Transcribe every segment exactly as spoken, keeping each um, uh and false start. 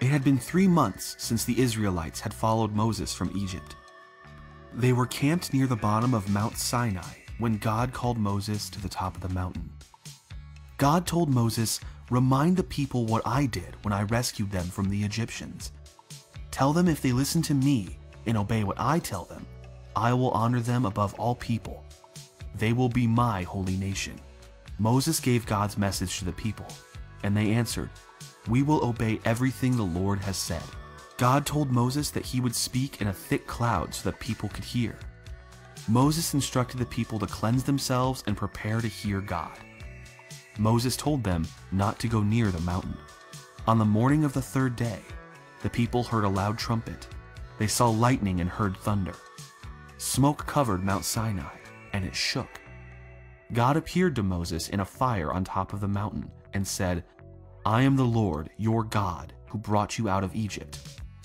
It had been three months since the Israelites had followed Moses from Egypt. They were camped near the bottom of Mount Sinai when God called Moses to the top of the mountain. God told Moses, "Remind the people what I did when I rescued them from the Egyptians. Tell them if they listen to me and obey what I tell them, I will honor them above all people. They will be my holy nation." Moses gave God's message to the people, and they answered, "We will obey everything the Lord has said." God told Moses that he would speak in a thick cloud so that people could hear. Moses instructed the people to cleanse themselves and prepare to hear God. Moses told them not to go near the mountain. On the morning of the third day, the people heard a loud trumpet. They saw lightning and heard thunder. Smoke covered Mount Sinai, and it shook. God appeared to Moses in a fire on top of the mountain and said, "I am the Lord, your God, who brought you out of Egypt."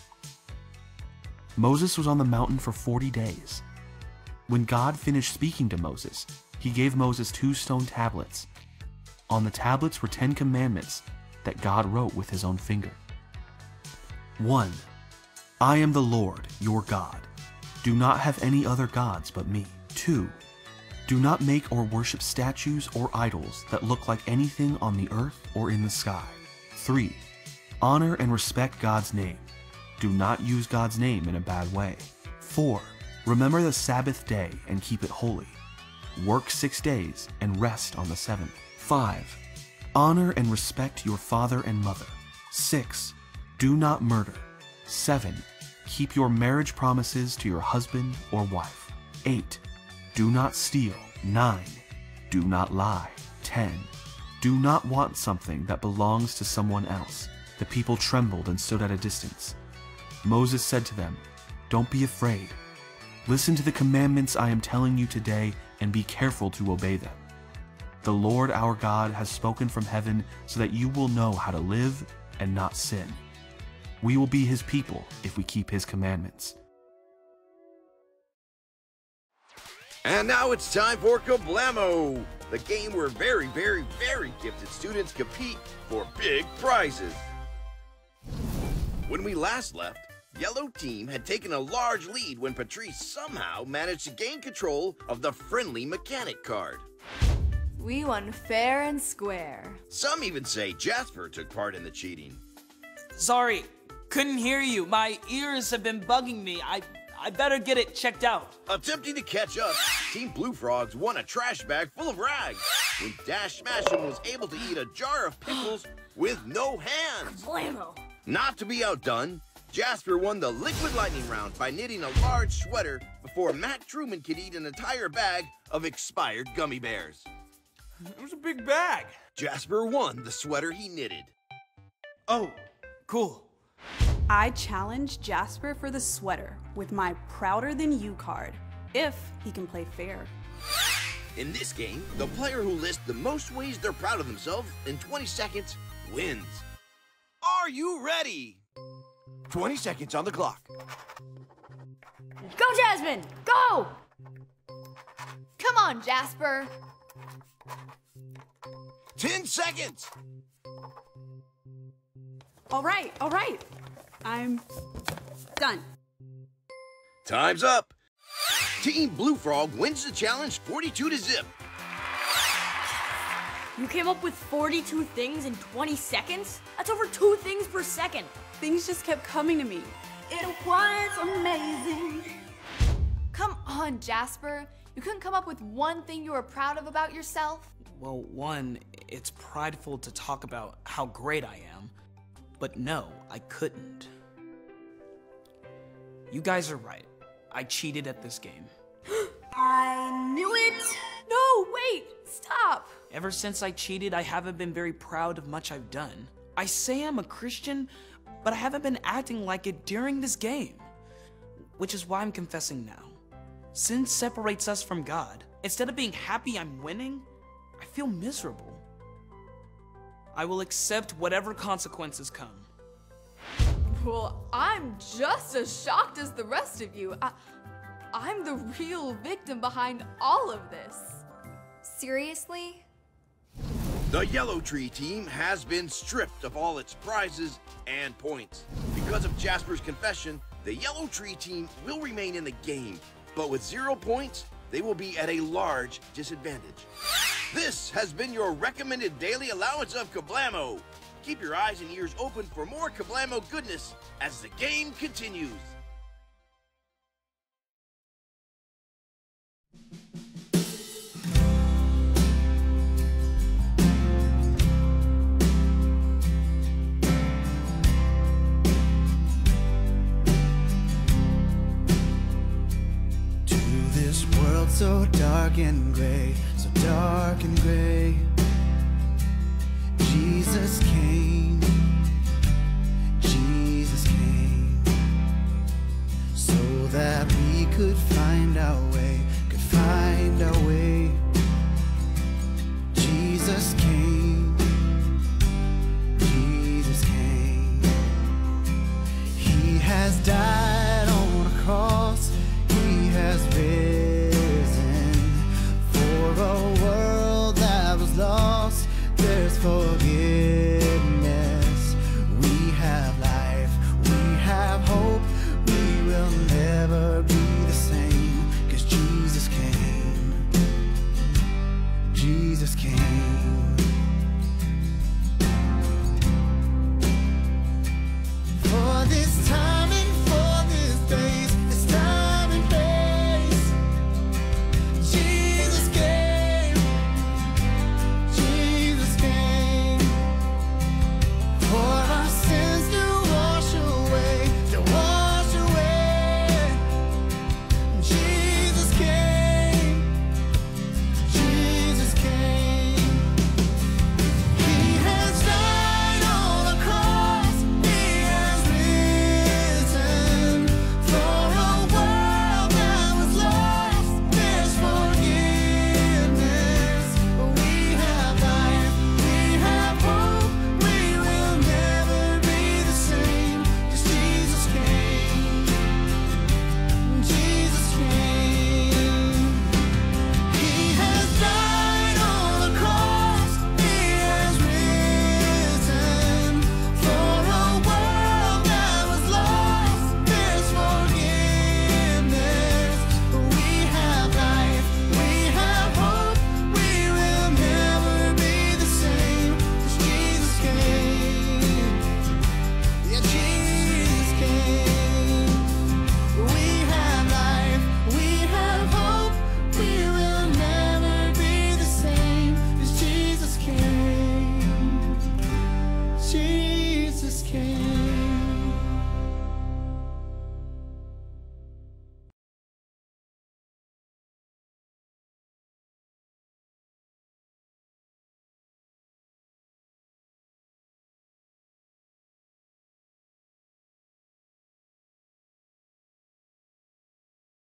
Moses was on the mountain for forty days. When God finished speaking to Moses, he gave Moses two stone tablets. On the tablets were ten commandments that God wrote with his own finger. one. I am the Lord, your God. Do not have any other gods but me. two. Do not make or worship statues or idols that look like anything on the earth or in the sky. three. Honor and respect God's name. Do not use God's name in a bad way. four. Remember the Sabbath day and keep it holy. Work six days and rest on the seventh. five. Honor and respect your father and mother. six. Do not murder. seven. Keep your marriage promises to your husband or wife. eight. Do not steal. nine. Do not lie. ten. Do not want something that belongs to someone else. The people trembled and stood at a distance. Moses said to them, "Don't be afraid. Listen to the commandments I am telling you today and be careful to obey them. The Lord our God has spoken from heaven so that you will know how to live and not sin. We will be his people if we keep his commandments." And now it's time for Kablamo, the game where very, very, very gifted students compete for big prizes. When we last left, Yellow Team had taken a large lead when Patrice somehow managed to gain control of the friendly mechanic card. We won fair and square. Some even say Jasper took part in the cheating. Sorry, couldn't hear you. My ears have been bugging me. I I better get it checked out. Attempting to catch up, Team Blue Frogs won a trash bag full of rags when Dash Smashin was able to eat a jar of pickles with no hands. Blammo! Not to be outdone, Jasper won the Liquid Lightning round by knitting a large sweater before Matt Truman could eat an entire bag of expired gummy bears. It was a big bag. Jasper won the sweater he knitted. Oh, cool. I challenge Jasper for the sweater with my Prouder Than You card, if he can play fair. In this game, the player who lists the most ways they're proud of themselves in twenty seconds wins. Are you ready? twenty seconds on the clock. Go, Jasmine! Go! Come on, Jasper! ten seconds! All right, all right. I'm done. Time's up. Team Blue Frog wins the challenge forty-two to zip. You came up with forty-two things in twenty seconds? That's over two things per second. Things just kept coming to me. It was amazing. Come on, Jasper. You couldn't come up with one thing you were proud of about yourself? Well, one, it's prideful to talk about how great I am. But no, I couldn't. You guys are right. I cheated at this game. I knew it. No, wait! Stop! Ever since I cheated, I haven't been very proud of much I've done. I say I'm a Christian, but I haven't been acting like it during this game. Which is why I'm confessing now. Sin separates us from God. Instead of being happy I'm winning, I feel miserable. I will accept whatever consequences come. Well, I'm just as shocked as the rest of you. I, I'm the real victim behind all of this. Seriously? The Yellow Tree team has been stripped of all its prizes and points. Because of Jasper's confession, the Yellow Tree team will remain in the game, but with zero points, they will be at a large disadvantage. This has been your recommended daily allowance of Kablamo. Keep your eyes and ears open for more Kablamo goodness as the game continues. World so dark and gray, so dark and gray. Jesus came, Jesus came, so that we could find our way, could find our way. Jesus came, Jesus came. He has died.